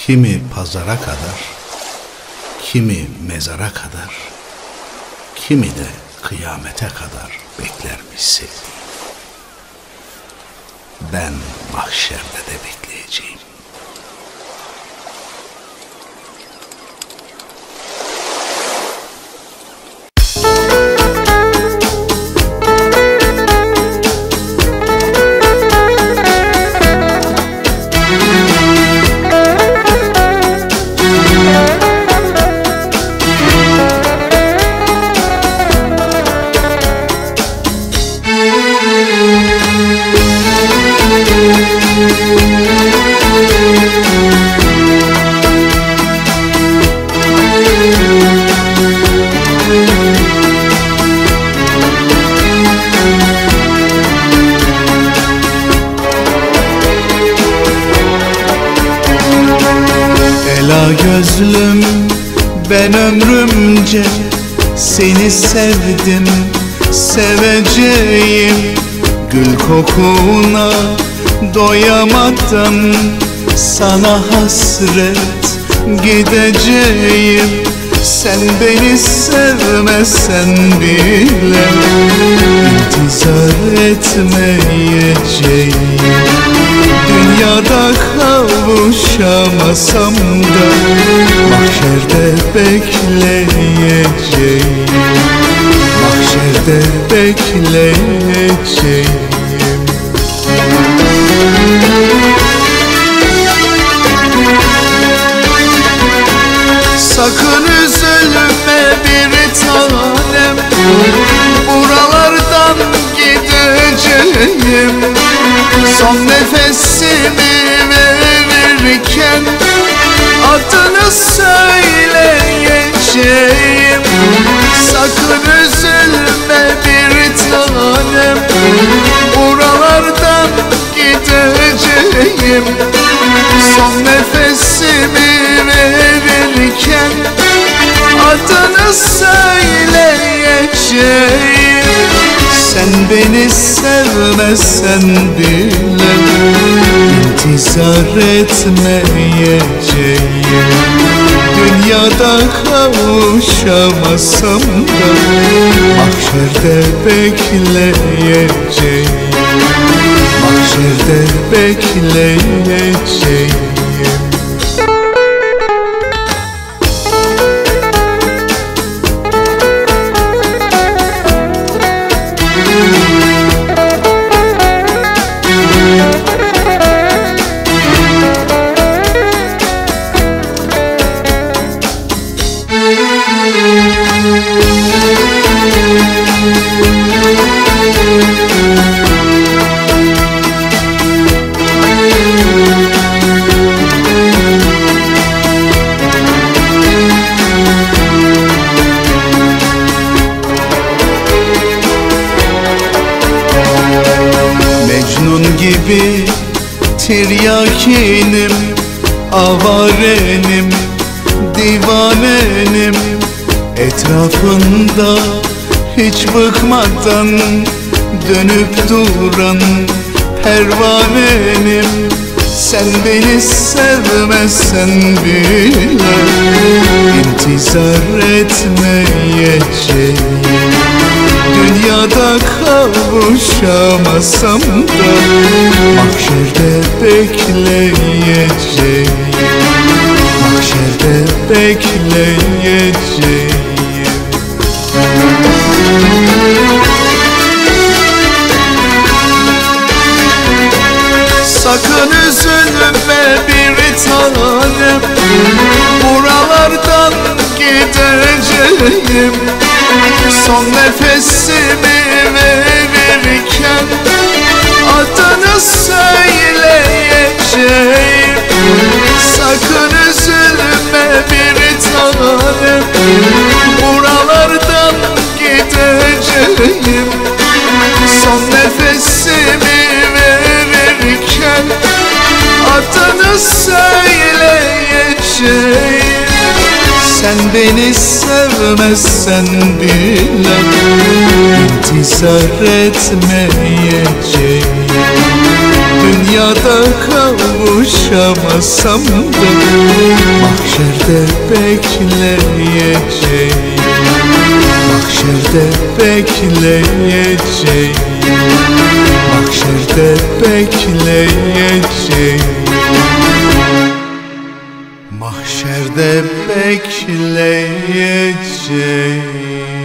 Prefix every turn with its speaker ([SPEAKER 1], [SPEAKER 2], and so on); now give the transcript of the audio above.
[SPEAKER 1] Kimi pazara kadar, kimi mezara kadar, kimi de kıyamete kadar beklermiş sevdiğim. Ben mahşerde de bekleyeceğim.
[SPEAKER 2] Ela gözlüm, ben ömrümce seni sevdim, seveceğim. Gül kokuna doyamadım, sana hasret gideceğim. Sen beni sevmesen bile intizar etmeyeceğim. Dünyada kavuşamasam da mahşerde bekleyeceğim. Mahşerde bekleyeceğim. Sakın üzülme bir tanem, buralardan gideceğim. Son nefesimi verirken adını söyleyeceğim. Sakın üzülme bir tanem, buralardan gideceğim. Son nefesimi verirken adını söyleyeceğim. Sen beni sevmesen bile intizar etmeyeceğim. Dünyada kavuşamasam da mahşerde bekleyeceğim. Mahşerde bekleyeceğim. Mecnun gibi tiryakinim, avarenim, divanenim. Etrafında hiç bıkmadan dönüp duran pervanenim. Sen beni sevmesen bile intizar etmeyeceğim. Dünyada kavuşamasam da mahşerde bekleyeceğim. Mahşerde bekleyeceğim. Sakın üzülme bir tanem, buralardan gideceğim. Son nefesimi verirken adını söyleyeceğim. Sakın üzülme bir tanem, buralardan gideceğim. Son nefesimi verirken adını söyleyeceğim. Sen beni sevmezsen bile intizar etmeyeceğim. Dünyada kavuşamasam da mahşerde bekleyeceğim. Mahşerde bekleyeceğim. Mahşerde bekleyeceğim. Mahşerde bekleyeceğim.